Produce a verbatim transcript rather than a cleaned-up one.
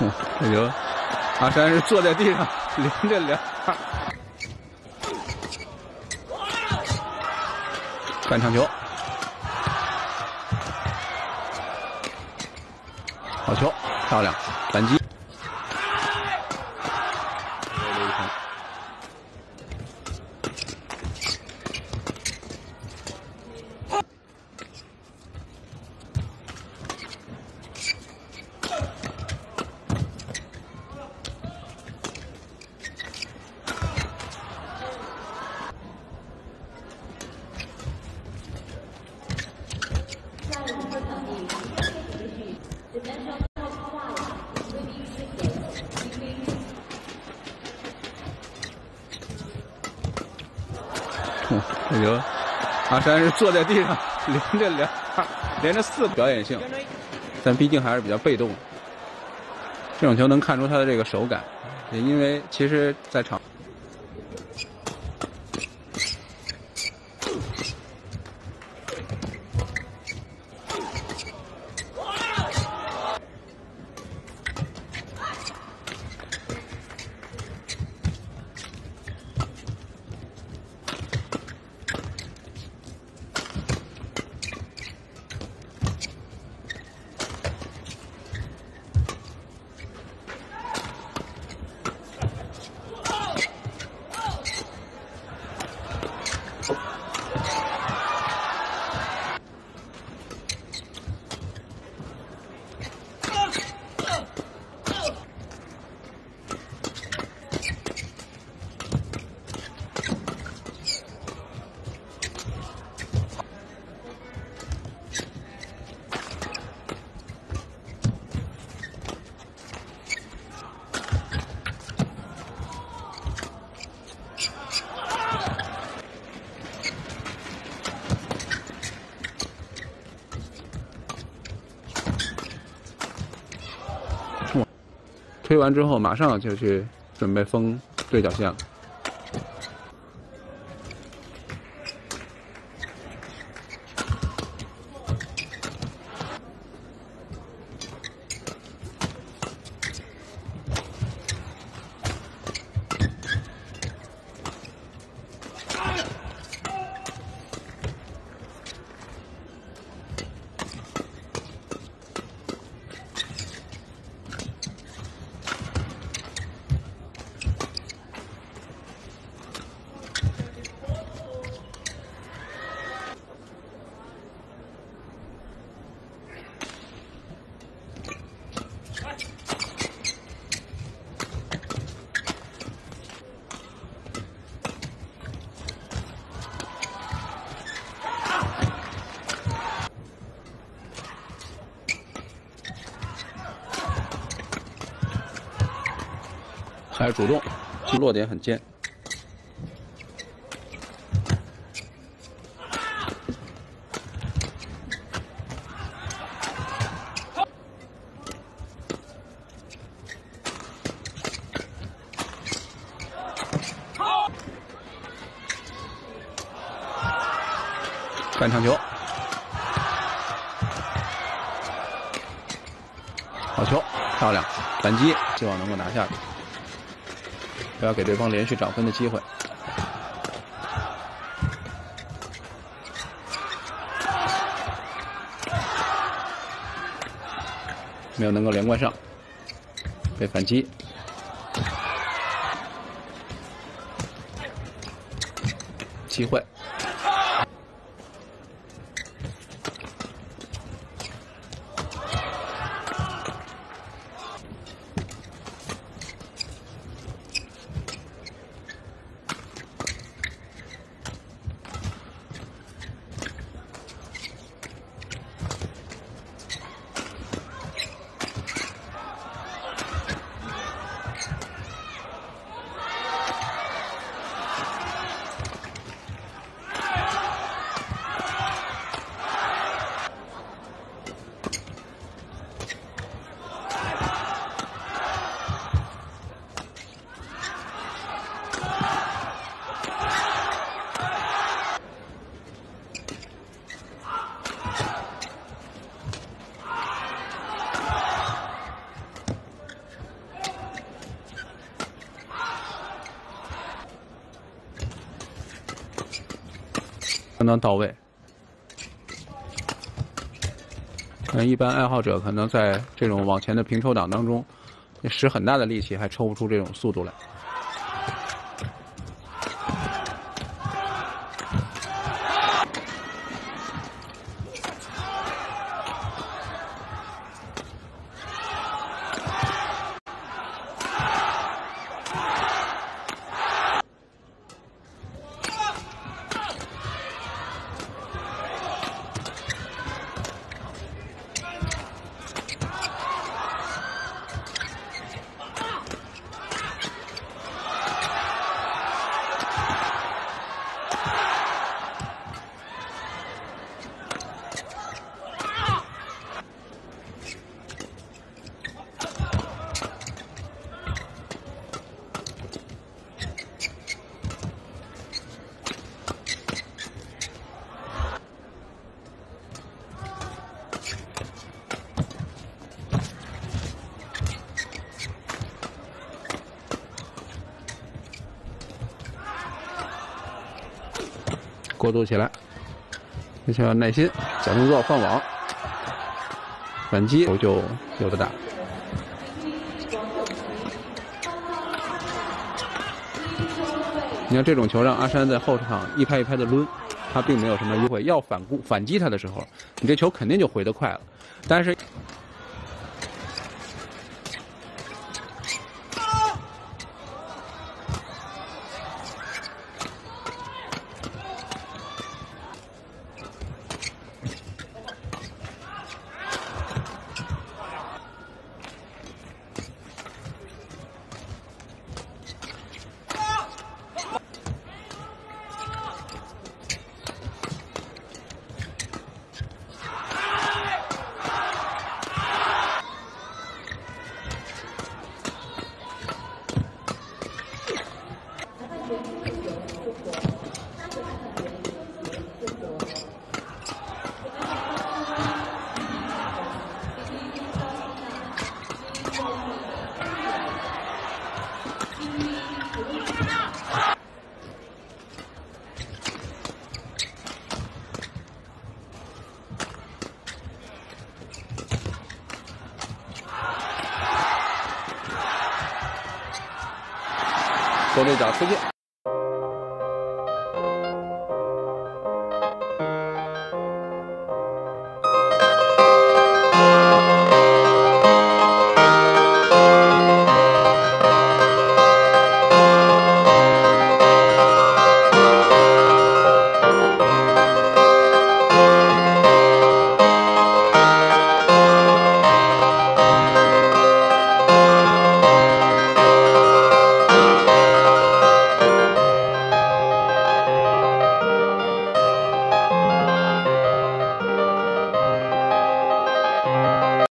哦，这就阿山是坐在地上连着两下。半场球，好球，漂亮，反击。刘玉成。哦，这就阿山是坐在地上连着两下，连着四个表演性，但毕竟还是比较被动。这种球能看出他的这个手感，也因为其实在场。推完之后，马上就去准备封对角线了。还是主动，落点很尖。半场球，好球，漂亮，反击，希望能够拿下。不要给对方连续找分的机会。没有能够连贯上，被反击。机会。 相当到位。嗯，一般爱好者可能在这种往前的平抽挡当中，使很大的力气还抽不出这种速度来。过渡起来，这需要耐心，假动作放网，反击球就有的打。你看这种球让阿山在后场一拍一拍的抡，他并没有什么机会。要反攻反击他的时候，你这球肯定就回得快了，但是。左对角出界。